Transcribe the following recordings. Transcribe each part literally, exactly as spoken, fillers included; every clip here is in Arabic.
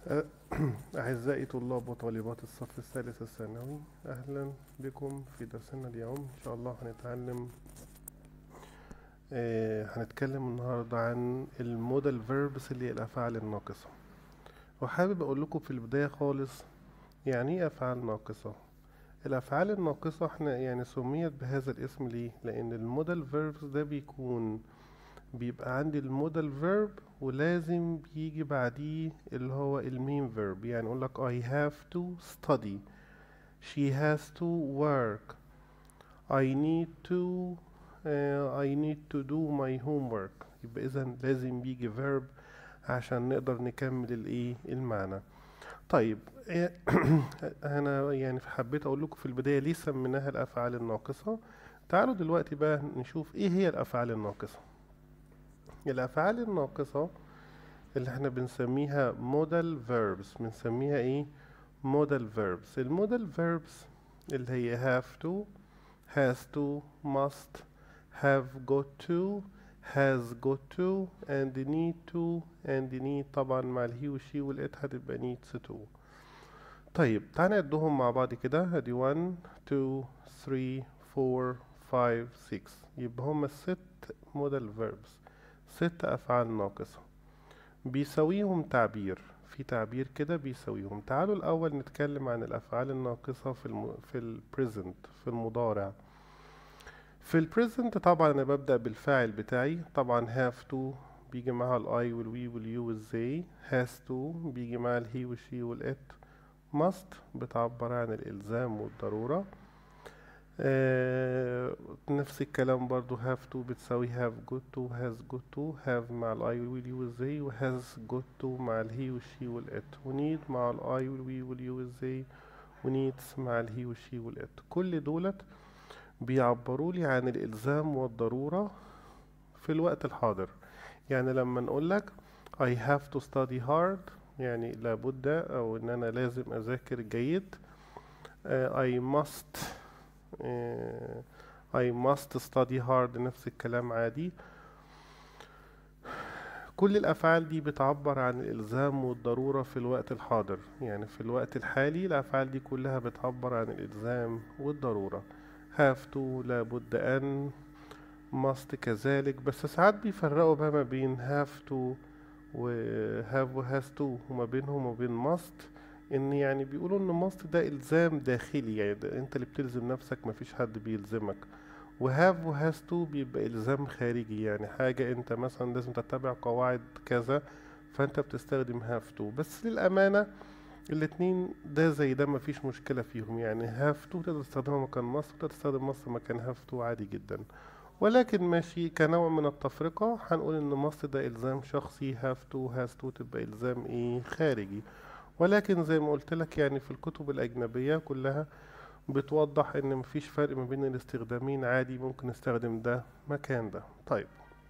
أه، أعزائي طلاب وطالبات الصف الثالث الثانوي، أهلا بكم في درسنا اليوم. إن شاء الله هنتعلم آه، هنتكلم النهاردة عن المودال فيربس اللي هي الأفعال الناقصة. وحابب أقول لكم في البداية خالص يعني إيه أفعال ناقصة. الأفعال الناقصة احنا يعني سميت بهذا الاسم ليه؟ لأن المودال فيربس ده بيكون بيبقى عندي المودال فيرب ولازم بيجي بعديه اللي هو المين فيرب. يعني اقول لك I have to study, she has to work, I need to uh, I need to do my homework. يبقى اذا لازم بيجي فيرب عشان نقدر نكمل الايه المعنى. طيب إيه انا يعني حبيت اقول لكم في البداية ليه سميناها الافعال الناقصة. تعالوا دلوقتي بقى نشوف ايه هي الافعال الناقصة. الافعال الناقصة اللي احنا بنسميها modal verbs، بنسميها ايه؟ modal verbs. المودال verbs اللي هي have to, has to, must, have got to, has got to, and need to and need طبعا مع الهي والشي والات هتبقى needs to. طيب تعالى نعدهم مع بعض كده. ادي واحد اتنين تلاتة اربعة خمسة ستة، يبقى هما ست modal verbs، ست افعال ناقصة بيساويهم تعبير. في تعبير كده بيساويهم. تعالوا الأول نتكلم عن الأفعال الناقصة في الم... في ال present، في المضارع. في ال present طبعا أنا ببدأ بالفاعل بتاعي. طبعا have to بيجي معاها ال I وال we وال you وال they. has to بيجي معاها ال he وال she وال it. must بتعبر عن الإلزام والضرورة. آه نفس الكلام برضو have to بتساوي have got to has got to. have مع ال I وال you وال they، و has got to مع ال he وال she وال it، و need مع ال I وال we وال you وال they، و needs مع ال he وال she وال it. كل دولت بيعبروا لي عن الإلزام والضرورة في الوقت الحاضر. يعني لما نقول لك I have to study hard يعني لابد أو إن أنا لازم أذاكر جيد. آه I must آه I must study hard نفس الكلام عادي. كل الأفعال دي بتعبر عن الإلزام والضرورة في الوقت الحاضر. يعني في الوقت الحالي الأفعال دي كلها بتعبر عن الإلزام والضرورة. have to لابد أن، must كذلك. بس ساعات بيفرقوا بقى ما بين have to و have و has to وما بينهم وبين must. ان يعني بيقولوا ان must ده الزام داخلي، يعني ده انت اللي بتلزم نفسك، مفيش حد بيلزمك. وهاف وهاز تو بيبقى إلزام خارجي، يعني حاجة انت مثلا لازم تتبع قواعد كذا فانت بتستخدم هاف تو. بس للأمانة الاتنين ده زي ده مفيش مشكلة فيهم. يعني هاف تو تقدر تستخدمها مكان مصر، تقدر تستخدم مصر مكان هاف تو عادي جدا. ولكن ماشي كنوع من التفرقة هنقول ان مصر ده إلزام شخصي، هاف تو هاز تو تبقى إلزام ايه خارجي. ولكن زي ما قلت لك يعني في الكتب الأجنبية كلها بتوضح ان مفيش فرق ما بين الاستخدامين، عادي ممكن نستخدم ده مكان ده. طيب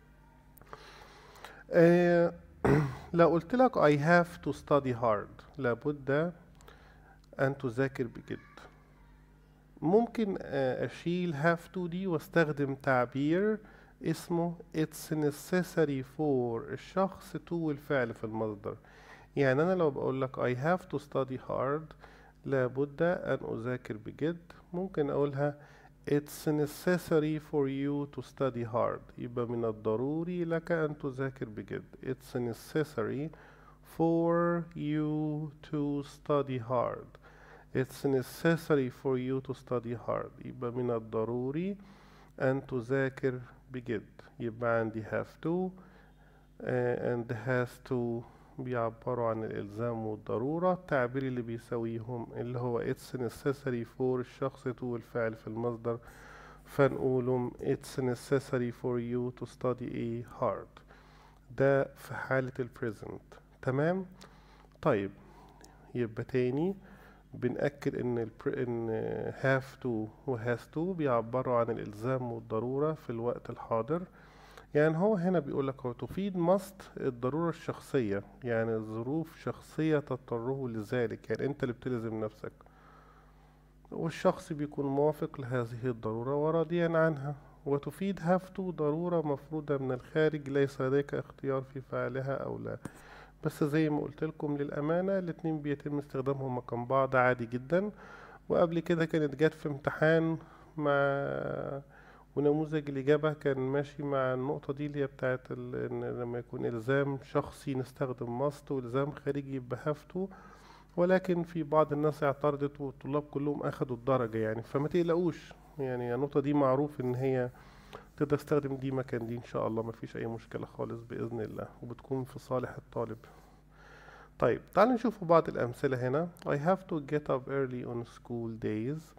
آه لو قلت لك I have to study hard لابد ان تذاكر بجد، ممكن آه اشيل have to دي واستخدم تعبير اسمه it's necessary for الشخص to والفعل في المصدر. يعني انا لو بقول لك I have to study hard لابد ان اذاكر بجد، ممكن اقولها It's necessary for you to study hard. يبقى من الضروري لك أن تذاكر بجد. It's necessary for you to study hard. It's necessary for you to study hard. يبقى من الضروري أن تذاكر بجد. يبقى عندي have to uh, and has to بيعبروا عن الإلزام والضرورة. التعبير اللي بيساويهم اللي هو it's necessary for الشخص to والفعل في المصدر، فنقولهم it's necessary for you to study a hard. ده في حالة ال present. تمام. طيب يبقى تاني بنأكد ان ال pre- ان have to و has to بيعبروا عن الإلزام والضرورة في الوقت الحاضر. يعني هو هنا بيقول لك هو تفيد must الضرورة الشخصية، يعني ظروف شخصية تضطره لذلك، يعني انت اللي بتلزم نفسك والشخص بيكون موافق لهذه الضرورة وراضيا عنها. وتفيد have to ضرورة مفروضة من الخارج ليس لديك اختيار في فعلها أو لا. بس زي ما قلت لكم للأمانة الاتنين بيتم استخدامهم مكان بعض عادي جدا. وقبل كده كانت جت في امتحان مع ونموذج الإجابة كان ماشي مع النقطة دي اللي هي بتاعت ال... إن لما يكون إلزام شخصي نستخدم must وإلزام خارجي يبقى have to. ولكن في بعض الناس اعترضت والطلاب كلهم أخدوا الدرجة يعني، فما تقلقوش يعني. النقطة دي معروف إن هي تقدر تستخدم دي مكان دي إن شاء الله، مفيش أي مشكلة خالص بإذن الله، وبتكون في صالح الطالب. طيب تعالوا نشوف بعض الأمثلة هنا. I have to get up early on school days.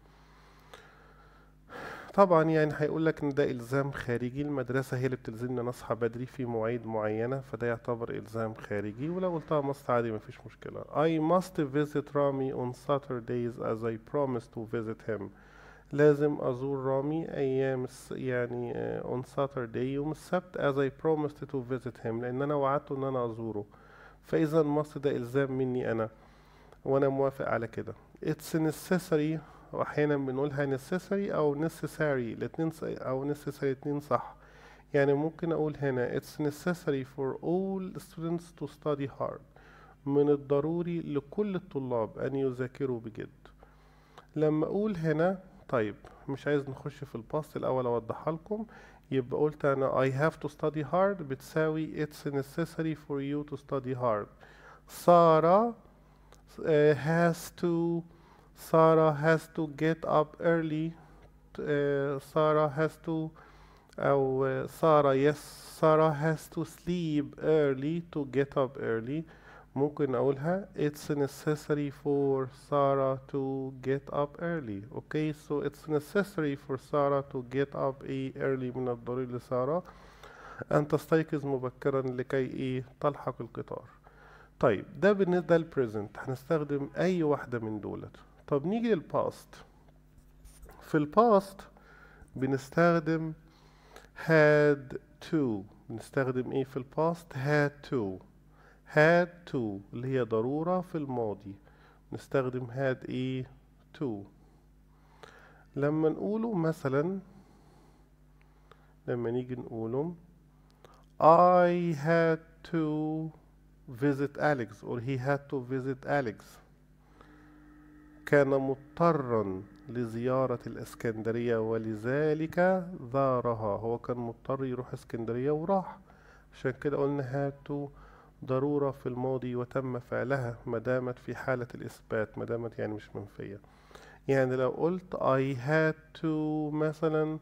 طبعا يعني هيقول لك ان ده الزام خارجي، المدرسة هي اللي بتلزمنا نصحى بدري في مواعيد معينة، فده يعتبر الزام خارجي. ولو قلتها must عادي مفيش مشكلة. I must visit Rami on Saturdays as I promised to visit him. لازم ازور رامي ايام الس- يعني آه، on Saturday يوم السبت as I promised to visit him، لان انا وعدته ان انا ازوره. فاذا must ده الزام مني انا وانا موافق على كده. it's necessary، واحيانا بنقولها necessary او necessary الاتنين ص- او necessary الاتنين صح. يعني ممكن اقول هنا it's necessary for all students to study hard. من الضروري لكل الطلاب ان يذاكروا بجد. لما اقول هنا طيب مش عايز نخش في الباست الاول اوضحها لكم. يبقى قلت انا I have to study hard بتساوي it's necessary for you to study hard. سارة uh, has to Sarah has to get up early. uh, Sarah has to أو uh, Sarah yes Sarah has to sleep early to get up early. ممكن أقولها it's necessary for Sarah to get up early. okay so it's necessary for Sarah to get up a early. من الضروري لسارة أن تستيقظ مبكرا لكي إيه تلحق القطار. طيب ده بالنسبة للبريزنت هنستخدم أي واحدة من دولت. طب نيجي للباست. في الباست بنستخدم had to. بنستخدم ايه في الباست؟ had to. had to اللي هي ضرورة في الماضي، نستخدم had ايه to. لما نقوله مثلا لما نيجي نقوله I had to visit Alex or he had to visit Alex. كان مضطرا لزيارة الإسكندرية ولذلك زارها. هو كان مضطر يروح اسكندرية وراح، عشان كده قلنا هاتوا ضرورة في الماضي وتم فعلها مدامت في حالة الإثبات، مدامت يعني مش منفية. يعني لو قلت I had to مثلا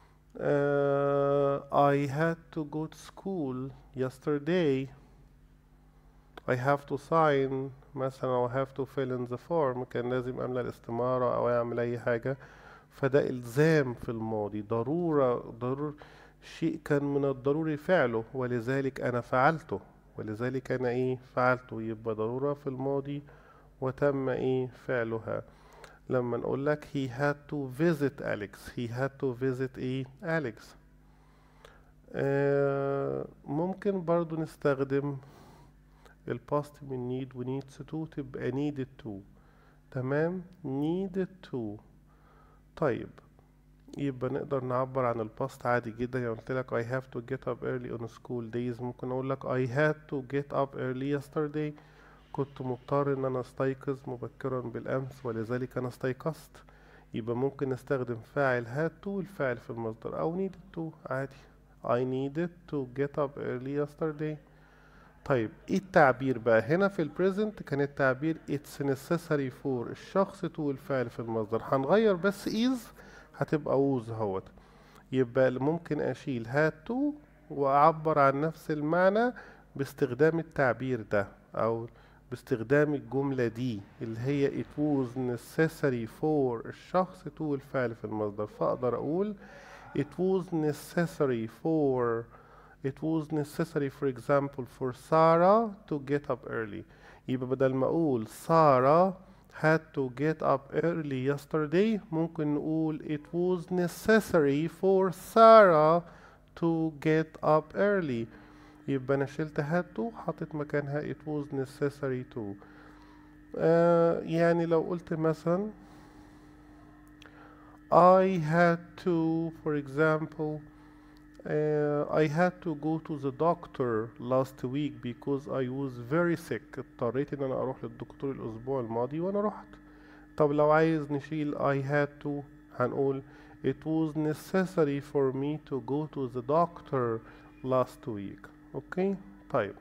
uh, I had to go to school yesterday. I have to sign مثلا أو have to fill in the form، كان لازم أملأ الاستمارة أو أعمل أي حاجة. فده إلزام في الماضي، ضرورة ضرور شيء كان من الضروري فعله ولذلك أنا فعلته، ولذلك أنا إيه فعلته. يبقى ضرورة في الماضي وتم إيه فعلها. لما نقول لك he had to visit Alex he had to visit إيه Alex. آه ممكن برضو نستخدم الباست من need و needs to تبقى needed to. تمام needed to. طيب يبقى نقدر نعبر عن الباست عادي جدا. يعني قلت لك I have to get up early on school days، ممكن اقول لك I had to get up early yesterday. كنت مضطر ان انا استيقظ مبكرا بالامس ولذلك انا استيقظت. يبقى ممكن نستخدم فاعل had to الفاعل في المصدر او needed to عادي. I needed to get up early yesterday. طيب ايه التعبير بقى هنا في البريزنت؟ كان التعبير it's necessary for الشخص to الفعل في المصدر. هنغير بس is هتبقى was اهوت. يبقى ممكن اشيل had to واعبر عن نفس المعنى باستخدام التعبير ده او باستخدام الجملة دي اللي هي it was necessary for الشخص to الفعل في المصدر. فاقدر اقول it was necessary for It was necessary for example for Sarah to get up early. يبقى بدل ما اقول Sarah had to get up early yesterday ممكن نقول it was necessary for Sarah to get up early. يبقى انا شلت had to حطيت مكانها it was necessary to. آه يعني لو قلت مثلا I had to for example Uh, I had to go to the doctor last week because I was very sick. اضطريت ان انا اروح للدكتور الاسبوع الماضي وانا رحت. طب لو عايز نشيل I had to هنقول it was necessary for me to go to the doctor last week. اوكي طيب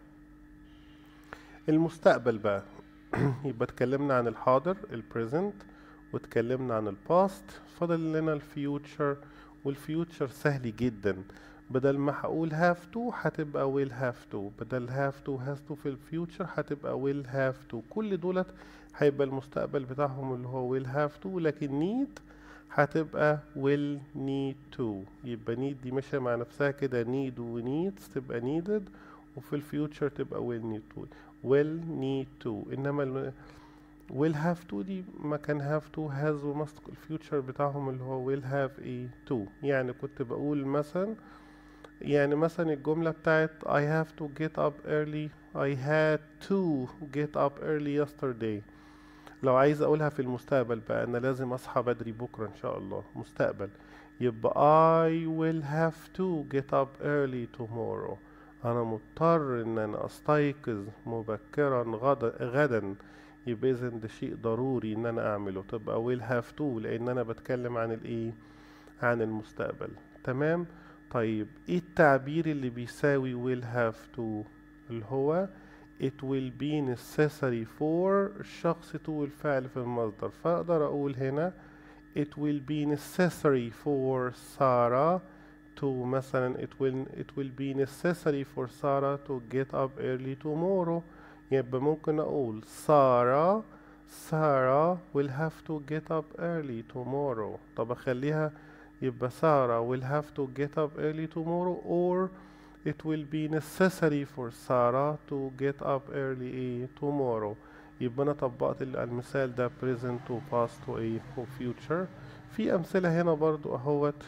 المستقبل بقى يبقى اتكلمنا عن الحاضر البريزنت واتكلمنا عن الباست فاضل لنا الفيوتشر والفيوتشر سهل جدا بدل ما هقول have to هتبقى will have to بدل have to has to في الفيوتشر هتبقى will have to كل دولت هيبقى المستقبل بتاعهم اللي هو will have to لكن need هتبقى will need to يبقى need دي ماشية مع نفسها كده need و needs تبقى needed وفي الفيوتشر تبقى will need to will need to انما ال will have to دي مكان have to has و must الفيوتشر بتاعهم اللي هو will have a to يعني كنت بقول مثلا يعني مثلا الجملة بتاعت I have to get up early I had to get up early yesterday لو عايز اقولها في المستقبل بقى انا لازم اصحى بدري بكرة ان شاء الله مستقبل يبقى I will have to get up early tomorrow انا مضطر ان انا استيقظ مبكرا غدا غدا يبقى اذا ده شيء ضروري ان انا اعمله تبقى will have to لان انا بتكلم عن الايه عن المستقبل تمام طيب ايه التعبير اللي بيساوي will have to اللي هو it will be necessary for الشخص to الفعل في المصدر فاقدر اقول هنا it will be necessary for Sarah to مثلا it will it will be necessary for Sarah to get up early tomorrow يبقى ممكن اقول Sarah Sarah will have to get up early tomorrow طب اخليها يبقى Sarah will have to get up early tomorrow or it will be necessary for Sarah to get up early tomorrow يبقى انا طبقت المثال ده present و past و ايه و future في امثلة هنا برضو اهوت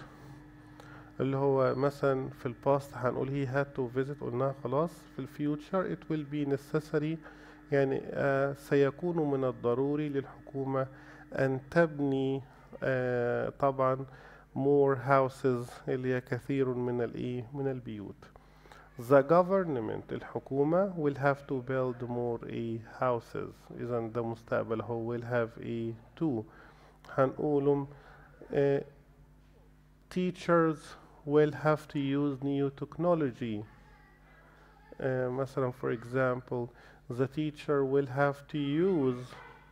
اللي هو مثلا في الباست هنقول he had to visit قلناها خلاص في الفيوتشر it will be necessary يعني آه سيكون من الضروري للحكومة أن تبني آه طبعا more houses اللي هي كثير من الإيه من البيوت the government الحكومة will have to build more a houses إذا ده مستقبل هو will have a to هنقولهم آه teachers will have to use new technology uh, مثلا for example the teacher will have to use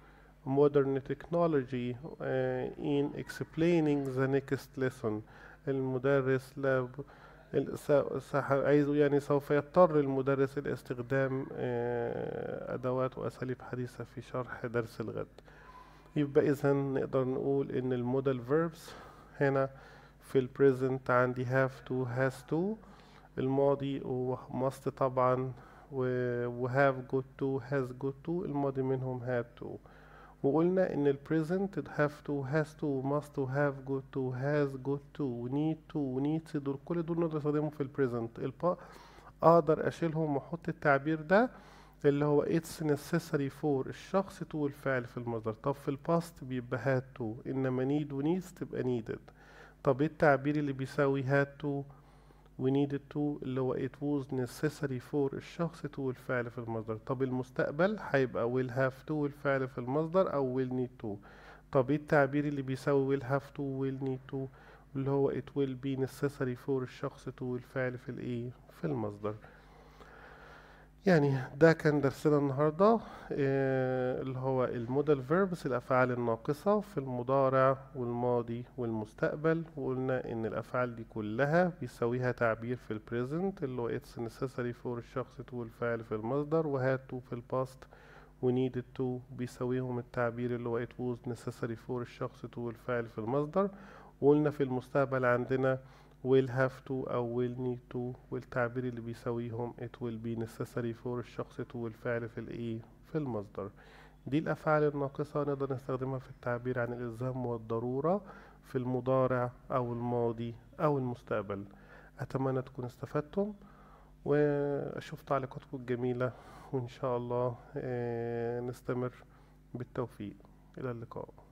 modern technology uh, in explaining the next lesson المدرس لاب عايز يعني سوف يضطر المدرس لاستخدام uh, أدوات وأساليب حديثة في شرح درس الغد يبقى إذا نقدر نقول إن المودال verbs هنا في البريزنت عندي have to has to الماضي و must طبعا و have got to has got to الماضي منهم had to وقلنا ان البريزنت have to has to must to have got to has got to need to needs دول كل دول نقدر نستخدمهم في البريزنت البا اقدر اشيلهم واحط التعبير ده اللي هو it's necessary for الشخص to الفعل في المصدر طب في الباست بيبقى had to انما need و needs تبقى needed طب ايه التعبير اللي بيساوي had to و needed to اللي هو it was necessary for الشخص to الفعل في المصدر طب المستقبل هيبقى will have to الفعل في المصدر او will need to طب ايه التعبير اللي بيساوي will have to will need to اللي هو it will be necessary for الشخص to الفعل في الايه في المصدر يعني ده كان درسنا النهاردة إيه اللي هو المودال فيربس الأفعال الناقصة في المضارع والماضي والمستقبل وقلنا إن الأفعال دي كلها بيساويها تعبير في البريزنت اللي هو it's necessary for الشخص to الفعل في المصدر و had to في الباست و needed to بيساويهم التعبير اللي هو it was necessary for الشخص to الفعل في المصدر وقلنا في المستقبل عندنا will have to أو will need to والتعبير اللي بيساويهم it will be necessary for الشخص to والفعل في الإيه في المصدر دي الأفعال الناقصة نقدر نستخدمها في التعبير عن الإلزام والضرورة في المضارع أو الماضي أو المستقبل أتمنى تكونوا استفدتم وأشوف تعليقاتكم الجميلة وإن شاء الله نستمر بالتوفيق إلى اللقاء.